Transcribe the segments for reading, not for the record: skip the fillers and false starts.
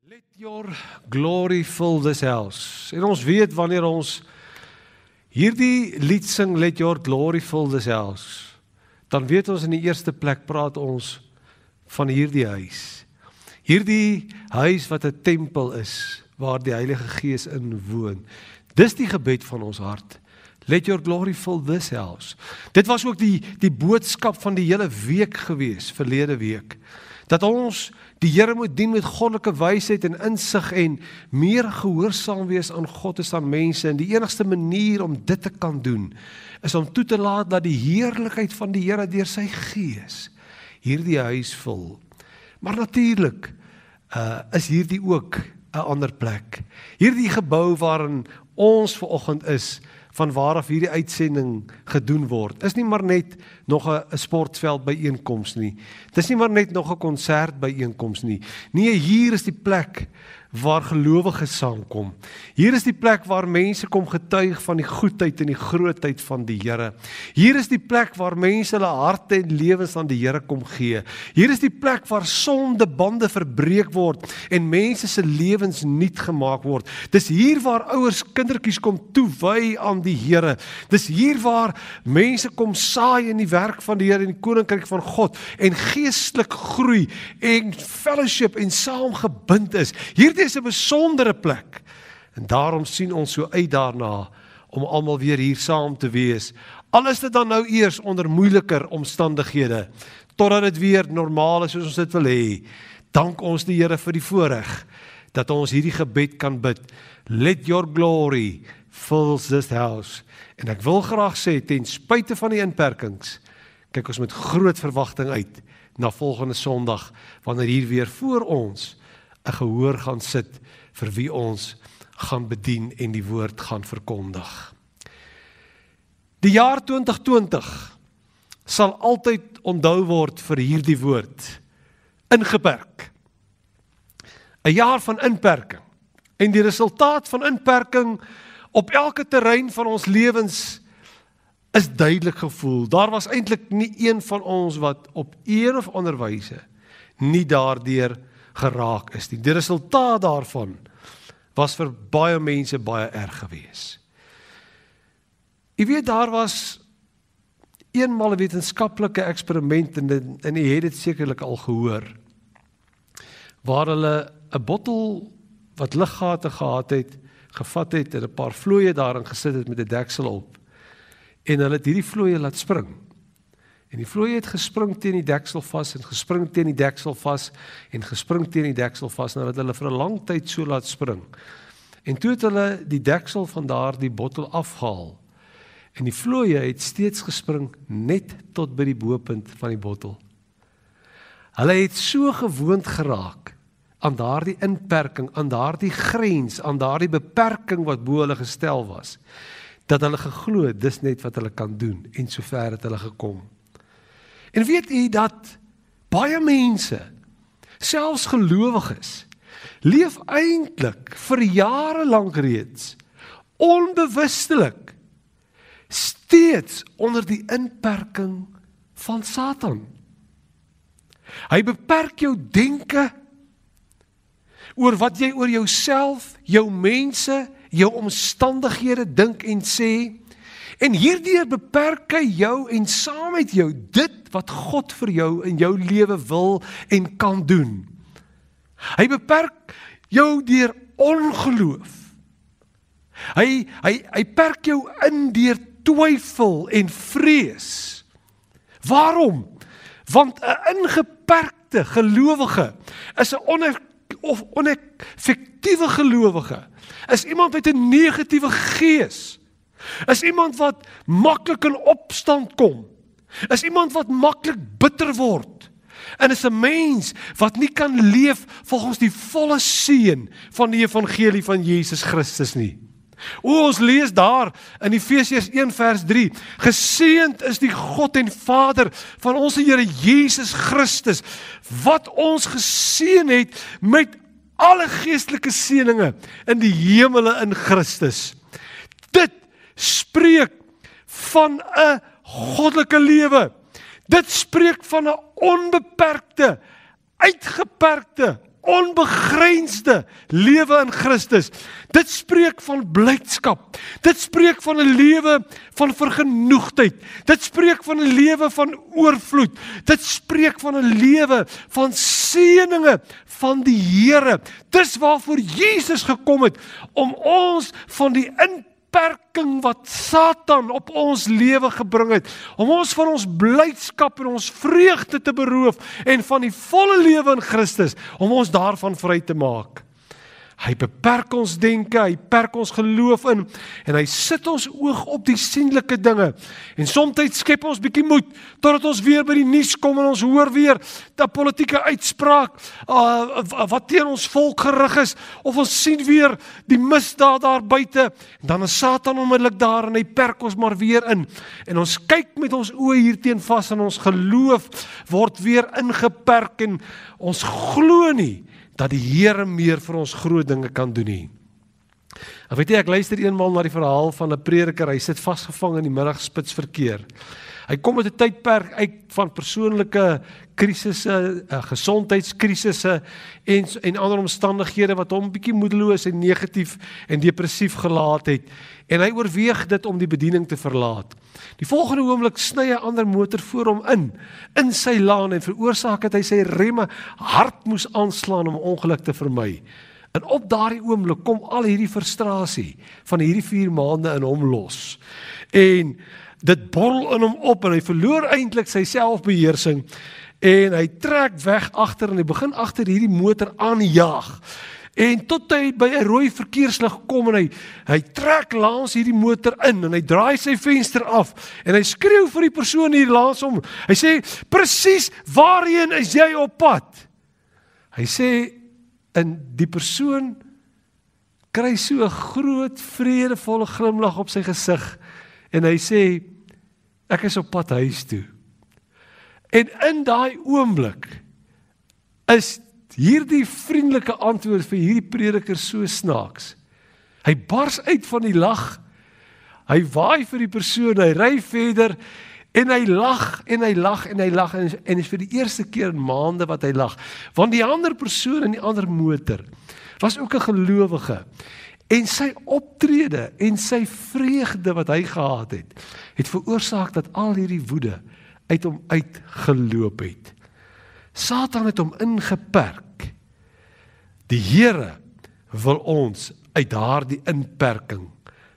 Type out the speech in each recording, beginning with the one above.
Let your glory fill this house. En ons weet wanneer ons hierdie lied sing, let your glory fill this house, dan weet ons in die eerste plek praat ons van hierdie huis. Hierdie huis wat 'n tempel is, waar die Heilige Gees in woon. Dis die gebed van ons hart. Let your glory fill this house. Dit was ook die boodskap van die hele week gewees, verlede week. Dat ons die Here moet dien met goddelike wysheid en insig en meer gehoorsaam wees aan God as aan mense. En die enigste manier om dit te kan doen, is om toe te laat dat die heerlikheid van die Here deur sy Gees hierdie huis vul. Maar natuurlik is hierdie ook 'n ander plek. Hierdie gebou waarin ons vanoggend is, van waaraf hierdie uitsending gedoen word, is nie maar net nog 'n sportveld byeenkoms nie. Dis nie maar net nog 'n konsert byeenkoms nie. Nee, hier is die plek waar gelowiges saamkom. Hier is die plek waar mense kom getuig van die goedheid en die grootheid van die Here. Hier is die plek waar mense hulle harte en lewens aan die Here kom gee. Hier is die plek waar sondebande verbreek word en mense se lewens nuut gemaak word. Dis hier waar ouers kindertjies kom toewy aan die Here. Dis hier waar mense kom saai in die werk van die Here en die koninkryk van God en geestelik groei en fellowship en saamgebind is. Hierdie is 'n besondere plek. En daarom sien ons so uit daarna om almal weer hier saam te wees. Al is dit dan nou eers onder moeiliker omstandighede, totdat dit weer normaal is soos ons dit wil hê. Dank ons die Here vir die voorreg dat ons hierdie gebed kan bid. Let your glory fill this house. En ek wil graag sê, ten spyte van die inperkings, kyk ons met groot verwagting uit na volgende Sondag, wanneer hier weer voor ons 'n gehoor gaan sit vir wie ons gaan bedien en die woord gaan verkondig. Die jaar 2020 sal altyd onthou word vir hierdie woord, ingeperk. 'n jaar van inperking. En die resultaat van inperking op elke terrein van ons lewens is duidelik gevoel. Daar was eintlik nie een van ons wat op een of ander wyse nie daardeur geraak is nie. Die resultaat daarvan was vir baie mense baie erg gewees. Jy weet, daar was eenmal 'n wetenskaplike eksperiment en jy het dit sekerlik al gehoor, waar hulle 'n bottel wat liggate gehad het, gevat het en 'n paar vlooie daarin gesit het met 'n deksel op. En hulle het hierdie vlooie laat spring. En die vlooie het gespring teen die deksel vas en gespring teen die deksel vas en gespring teen die deksel vas, en het hulle vir 'n lang tyd so laat spring. En toe het hulle die deksel van daardie bottel afgehaal. En die vlooie het steeds gespring net tot by die bopunt van die bottel. Hulle het so gewoond geraak aan daardie inperking, aan daardie grens, aan daardie beperking wat bo hulle gestel was, dat hulle geglo dis net wat hulle kan doen, en sover het hulle gekom. En weet jy dat baie mense, selfs gelowiges, leef eintlik vir jare lank reeds, onbewustelik, steeds onder die inperking van Satan. Hy beperk jou denke oor wat jy oor jouself, jou mense, jou omstandighede dink en sê, en hierdeur beperk hy jou en saam met jou dit wat God vir jou in jou lewe wil en kan doen. Hy beperk jou deur ongeloof. Hy perk jou in deur twyfel en vrees. Waarom? Want 'n ingeperkte gelowige is 'n oneffektiewe gelowige, is iemand met 'n negatiewe gees, is iemand wat maklik in opstand kom, is iemand wat maklik bitter word, en is 'n mens wat nie kan leef volgens die volle seën van die evangelie van Jesus Christus nie. Ons lees daar in Efesiërs 1 vers 3, geseënd is die God en Vader van ons Here Jesus Christus, wat ons geseën het met alle geestelike seëninge in die hemele in Christus. Dit spreek van 'n goddelike lewe. Dit spreek van 'n onbeperkte, uitgeperkte, onbegrensde lewe in Christus. Dit spreek van blydskap. Dit spreek van 'n lewe van vergenoegdheid. Dit spreek van 'n lewe van oorvloed. Dit spreek van 'n lewe van seëninge van die Here. Dis waarvoor Jesus gekom het, om ons van die inperking wat Satan op ons lewe gebring het, om ons van ons blydskap en ons vreugde te beroof en van die volle lewe in Christus, om ons daarvan vry te maak. Hy beperk ons denke, hy perk ons geloof in, en hy sit ons oog op die sienlike dinge. En soms skep ons bietjie moed, totdat ons weer by die nuus kom en ons hoor weer 'n politieke uitspraak wat teen ons volk gerig is, of ons sien weer die misdaad daar buite, en dan is Satan onmiddellik daar en hy perk ons maar weer in. En ons kyk met ons oë hierteen vas en ons geloof word weer ingeperk en ons glo nie dat die Here meer vir ons groot dinge kan doen nie. En weet jy, ek luister eenmaal na die verhaal van 'n prediker, hy sit vasgevang in die middagspitsverkeer. Hy kom met 'n tydperk uit van persoonlike krisisse, gesondheidskrisisse en ander omstandighede wat hom bietjie moedeloos en negatief en depressief gelaat het. En hy oorweeg dit om die bediening te verlaat. Die volgende oomblik sny 'n ander motor voor hom in sy laan en veroorsaak dat hy sy remme hard moes aanslaan om 'n ongeluk te vermy. En op daardie oomblik kom al hierdie frustrasie van hierdie 4 maande in hom los. En dit borrel in hom op en hy verloor eintlik sy selfbeheersing en hy trek weg agter en hy begin agter hierdie motor aanjaag. En tot hy by 'n rooi verkeerslig kom en hy trek langs hierdie motor in en hy draai sy venster af en hy skreeu vir die persoon hier langs hom. Hy sê, "Presies, waarheen is jy op pad?" Hy sê, en die persoon kry so 'n groot, vredevolle glimlag op sy gesig en hy sê, "Ek is op pad huis toe." En in daai oomblik is hierdie vriendelike antwoord vir hierdie prediker so snaaks. Hy bars uit van die lag, hy waai vir die persoon, hy ry verder, en hy lag, en hy lag, en hy lag, en is vir die eerste keer in maande wat hy lag. Want die ander persoon in die ander motor was ook 'n gelowige, en sy optrede, en sy vreugde wat hy gehad het veroorsaak dat al hierdie woede uit hom uitgeloop het. Satan het hom ingeperk. Die Here wil ons uit daardie inperking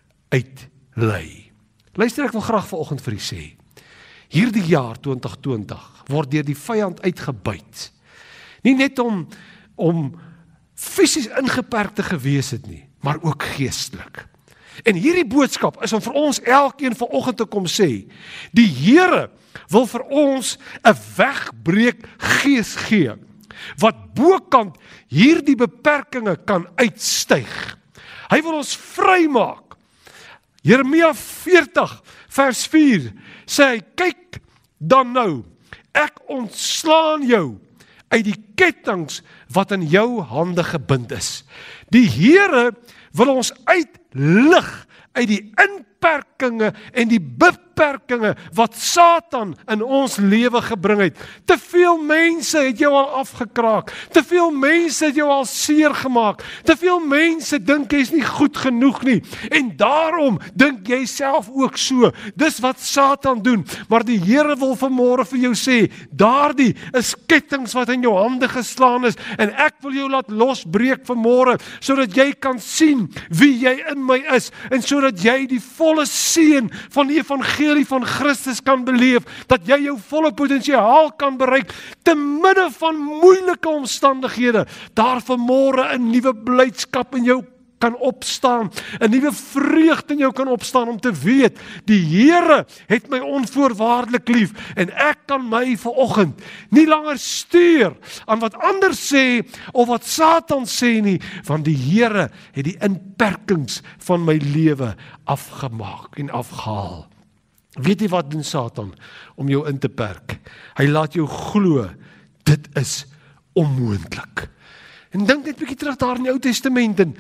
uitlei. Luister, ek wil graag vanoggend vir u sê, hierdie jaar 2020 word deur die vyand uitgebuit. Nie net om fisies ingeperk te gewees het nie, maar ook geestelik. En hierdie boodskap is om vir ons elkeen vanoggend te kom sê, die Here wil vir ons 'n wegbreek gees gee, wat bokant hierdie beperkinge kan uitstyg. Hy wil ons vrymaak. Jeremia 40 vers 4 sê hy, "Kyk dan nou, ek ontslaan jou uit die kettinge wat in jou hande gebind is." Die Here wil ons uitlig uit die inperkinge en die beperkinge wat Satan in ons lewe gebring het. Te veel mense het jou al afgekraak. Te veel mense het jou al seer gemaak. Te veel mense dink jy is nie goed genoeg nie. En daarom dink jy self ook so. Dis wat Satan doen. Maar die Here wil vanmôre vir jou sê, daardie is kettinge wat in jou hande geslaan is. En ek wil jou laat losbreek vanmôre, sodat jy kan sien wie jy in my is. En sodat jy die volle seën van die evangelie van Christus kan beleef, dat jy jou volle potensiaal kan bereik, te midde van moeilike omstandighede, daar vanmôre 'n nuwe blydskap in jou kan opstaan, 'n nuwe vreugde in jou kan opstaan om te weet, die Here het my onvoorwaardelik lief, en ek kan my vanoggend nie langer stuur aan wat ander sê, of wat Satan sê nie, want die Here het die inperkings van my lewe afgemaak en afgehaal. Weet jy wat doen Satan om jou in te perk? Hy laat jou glo, dit is onmoontlik. En dink net 'n bietjie terug daar in die Ou Testament, en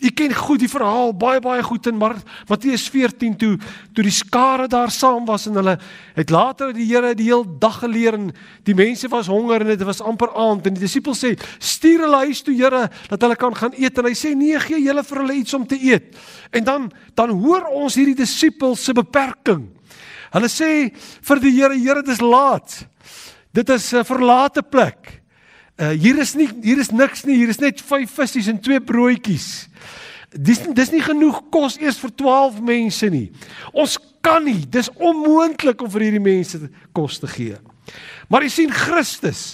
U ken goed die verhaal, baie goed in Matteus 14, toe die skare daar saam was, en hulle het later die Here die heel dag geleer, en die mense was honger, en dit was amper aand, en die disippels sê, stuur hulle huis toe, Here, dat hulle kan gaan eet, en hy sê, nee, gee julle vir hulle iets om te eet, en dan hoor ons hierdie disippels se beperking. Hulle sê vir die Here, Here, dit is laat, dit is 'n verlate plek, hier is niks nie, hier is net 5 visse en 2 broodjies. Dis nie genoeg kos eers vir 12 mense nie. Ons kan nie, dis onmoontlik om vir hierdie mense kos te gee. Maar jy sien, Christus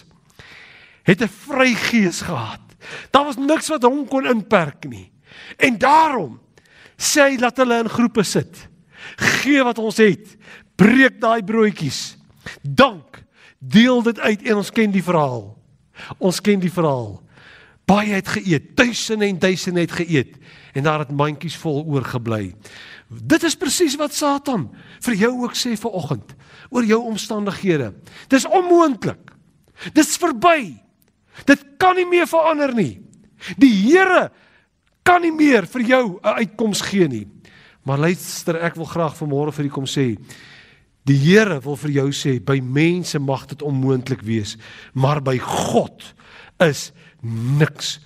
het 'n vrygees gehad. Daar was niks wat hom kon inperk nie. En daarom sê hy, laat hulle in groepe sit. Gee wat ons het. Breek daai broodjies. Dank. Deel dit uit en ons ken die verhaal. Ons ken die verhaal. Baie het geëet, duisende en duisende het geëet, en daar het mandjies vol oorgebly. Dit is presies wat Satan vir jou ook sê vanoggend, oor jou omstandighede. Dis onmoontlik. Dis verby. Dit kan nie meer verander nie. Die Here kan nie meer vir jou 'n uitkoms gee nie. Maar luister, ek wil graag vanmôre vir u kom sê, die Here wil vir jou sê, by mense mag dit onmoontlik wees, maar by God is niks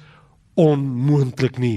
onmoontlik nie.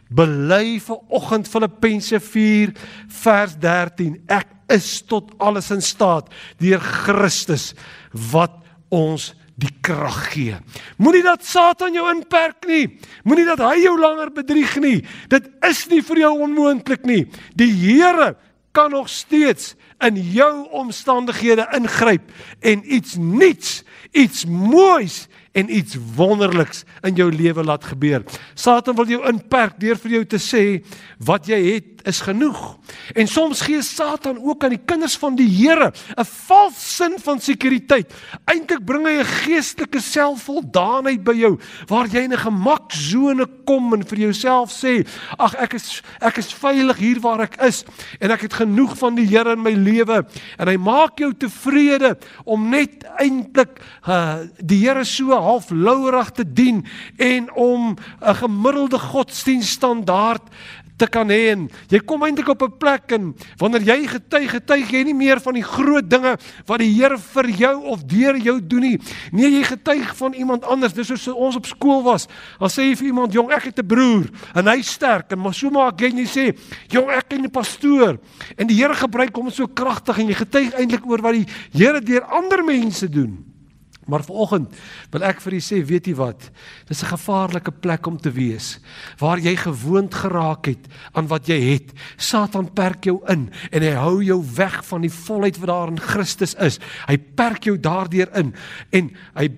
Bely vanoggend Filippense 4 vers 13, ek is tot alles in staat deur Christus wat ons die krag gee. Moenie dat Satan jou inperk nie. Moenie dat hy jou langer bedrieg nie. Dit is nie vir jou onmoontlik nie. Die Here kan nog steeds in jou omstandighede ingryp en iets nuuts, iets moois en iets wonderliks in jou lewe laat gebeur. Satan wil jou inperk deur vir jou te sê, wat jy het is genoeg. En soms gee Satan ook aan die kinders van die Here 'n vals sin van sekuriteit. Eintlik bring hy 'n geestelike selfvoldaanheid by jou, waar jy in 'n gemaksone kom en vir jouself sê, ag, ek is veilig hier waar ek is, en ek het genoeg van die Here in my lewe, en hy maak jou tevrede om net eintlik die Here so half louerig te dien, en om 'n gemiddelde godsdienststandaard te kan hê, en jy kom eintlik op 'n plek, en wanneer jy getuig jy nie meer van die groot dinge wat die Here vir jou of deur jou doen nie. Nee, jy getuig van iemand anders. Dis soos ons op skool was. Dan sê jy vir iemand, jong, ek het 'n broer, en hy sterk, en maar so maak jy, en jy sê, jong, ek ken die pastoor, en die Here gebruik hom so kragtig, en jy getuig eintlik oor wat die Here deur ander mense doen. Maar vanoggend wil ek vir u sê, weet jy wat, dis 'n gevaarlike plek om te wees, waar jy gewoond geraak het aan wat jy het. Satan perk jou in, en hy hou jou weg van die volheid wat daar in Christus is. Hy perk jou daardeur in, en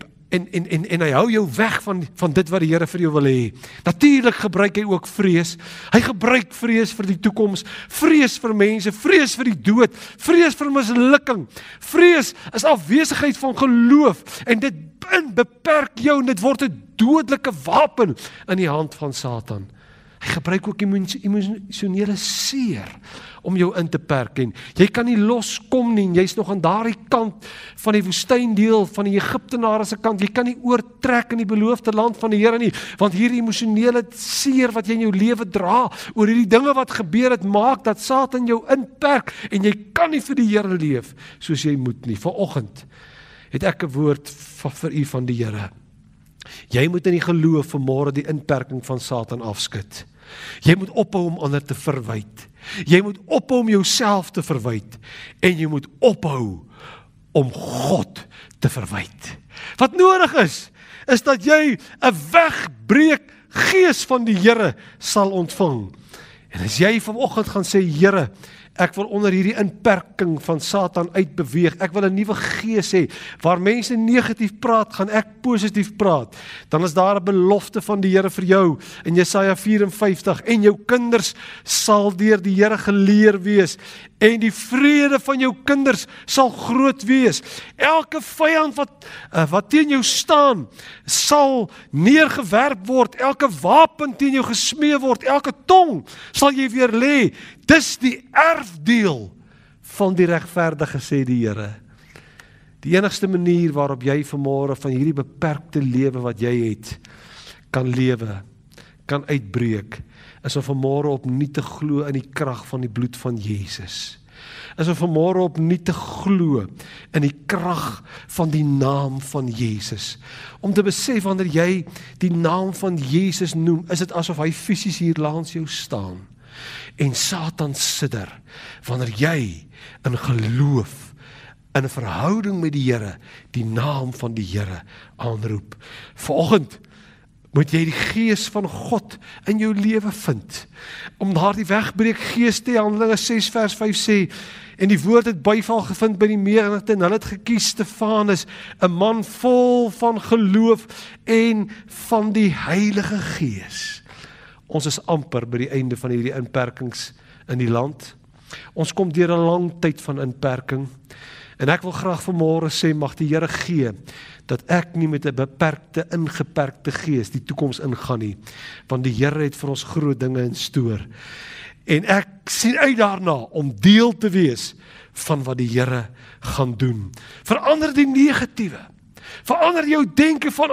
hy hou jou weg van dit wat die Here vir jou wil hê. Natuurlik gebruik hy ook vrees. Hy gebruik vrees vir die toekoms, vrees vir mense, vrees vir die dood, vrees vir mislukking. Vrees is afwesigheid van geloof, en dit beperk jou, en dit word 'n dodelike wapen in die hand van Satan. Hy gebruik ook emosionele seer om jou in te perk, en jy kan nie loskom nie, jy's nog aan daardie kant van die woestyndeel van die Egiptenare se kant, jy kan nie oortrek in die beloofde land van die Here nie, want hierdie emosionele seer wat jy in jou lewe dra, oor hierdie dinge wat gebeur het, maak dat Satan jou inperk, en jy kan nie vir die Here leef soos jy moet nie. Vanoggend het ek 'n woord vir u van die Here. Jy moet in die geloof vanmôre die inperking van Satan afskud. Jy moet ophou om ander te verwyd. Jy moet ophou om jouself te verwyd. En jy moet ophou om God te verwyd. Wat nodig is dat jy 'n wegbreek gees van die Here sal ontvang. En as jy vanoggend gaan sê, Here, ek wil onder hierdie inperking van Satan uitbeweeg. Ek wil 'n nuwe gees hê. Waar mense negatief praat, gaan ek positief praat. Dan is daar 'n belofte van die Here vir jou in Jesaja 54. En jou kinders sal deur die Here geleer wees. En die vrede van jou kinders sal groot wees. Elke vyand wat teen jou staan, sal neergewerp word. Elke wapen teen jou gesmee word. Elke tong sal jy weer lê. Dis die erfdeel van die regverdige, sê die Here. Die enigste manier waarop jy vanmôre van hierdie beperkte lewe wat jy het, kan lewe, kan uitbreek, is om vanmôre opnuut te glo in die krag van die bloed van Jesus. Is om vanmôre opnuut te glo in die krag van die naam van Jesus. Om te besef wanneer jy die naam van Jesus noem, is dit asof hy fisies hier langs jou staan. En Satan sidder, wanneer jy in geloof, in 'n verhouding met die Here, die naam van die Here aanroep. Vanoggend moet jy die gees van God in jou lewe vind. Om daardie wegbreek gees te Handelinge 6 vers 5 sê, en die woord het byval gevind by die menigte, en hulle het gekies Stefanus, 'n man vol van geloof en van die Heilige Gees. Ons is amper by die einde van hierdie inperkings in die land. Ons kom deur 'n lang tyd van inperking. En ek wil graag vanmôre sê, mag die Here gee, dat ek nie met 'n beperkte, ingeperkte gees die toekoms ingaan nie, want die Here het vir ons groot dinge in stoor. En ek sien uit daarna om deel te wees van wat die Here gaan doen. Verander die negatiewe. Verander jou denke van,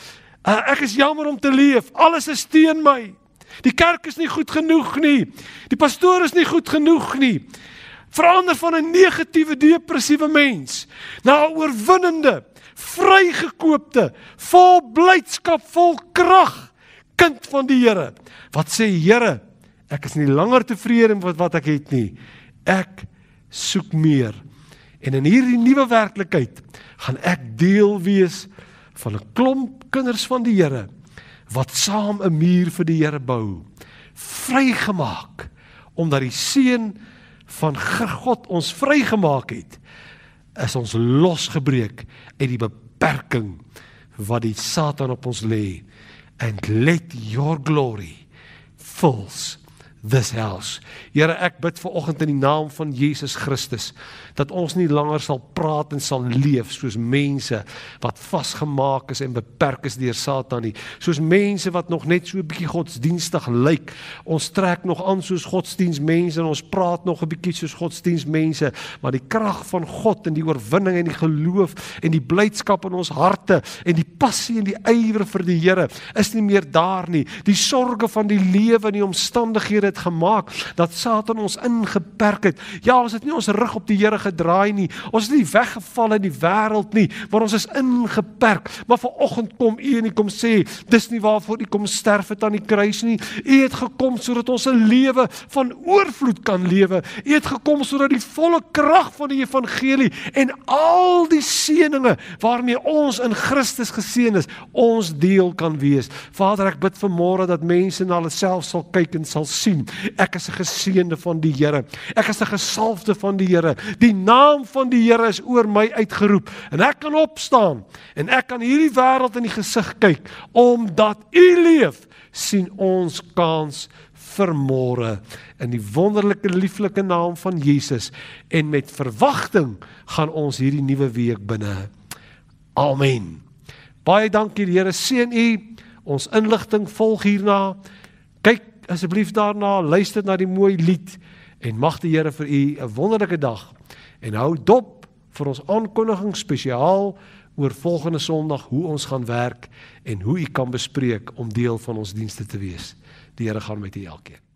ek is jammer om te leef, alles is teen my. Die kerk is nie goed genoeg nie. Die pastoor is nie goed genoeg nie. Verander van 'n negatiewe, depressiewe mens na 'n oorwinnende, vrygekoopte, vol blydskap, vol krag, kind van die Here. Wat sê, Here, ek is nie langer tevrede met wat ek het nie. Ek soek meer. En in hierdie nuwe werklikheid gaan ek deel wees van 'n klomp kinders van die Here, wat saam 'n muur vir die Here bou. Vrygemaak, omdat die seën van God ons vrygemaak het, is ons losgebreek uit die beperking wat die Satan op ons lê. And let your glory fills this house. Here, ek bid vanoggend in die naam van Jesus Christus, dat ons nie langer sal praat en sal leef soos mense wat vasgemaak is en beperk is deur Satan nie, soos mense wat nog net so 'n bietjie godsdienstig lyk. Ons trek nog aan soos godsdienstmense en ons praat nog 'n bietjie soos godsdienstmense, maar die krag van God en die oorwinning en die geloof en die blydskap in ons harte en die passie en die ywer vir die Here is nie meer daar nie. Die sorge van die lewe en die omstandighede het gemaak dat Satan ons ingeperk het. Ja, ons het nie ons rug op die Here gedraai nie. Ons is nie weggeval in die wêreld nie, maar ons is ingeperk. Maar vanoggend kom U en U kom sê, dis nie waarvoor U kom sterf het aan die kruis nie. U het gekom sodat ons 'n lewe van oorvloed kan lewe. U het gekom sodat die volle krag van die evangelie en al die seëninge waarmee ons in Christus geseën is, ons deel kan wees. Vader, ek bid vanmôre dat mense na hulle self sal kyk en sal sien, ek is 'n geseënde van die Here. Ek is 'n gesalfde van die Here. Die naam van die Here is oor my uitgeroep. En ek kan opstaan en ek kan hierdie wêreld in die gesig kyk. Omdat U leef, sien ons kans vir môre. In die wonderlike, lieflike naam van Jesus. En met verwagting gaan ons hierdie nuwe week binne. Amen. Baie dankie, die Here seën U. Ons inligting volg hierna. Kyk asseblief daarna, luister na die mooi lied en mag die Here vir u 'n wonderlike dag en hou dop vir ons aankondiging spesiaal oor volgende Sondag hoe ons gaan werk en hoe u kan bespreek om deel van ons dienste te wees. Die Here gaan met u elkeen.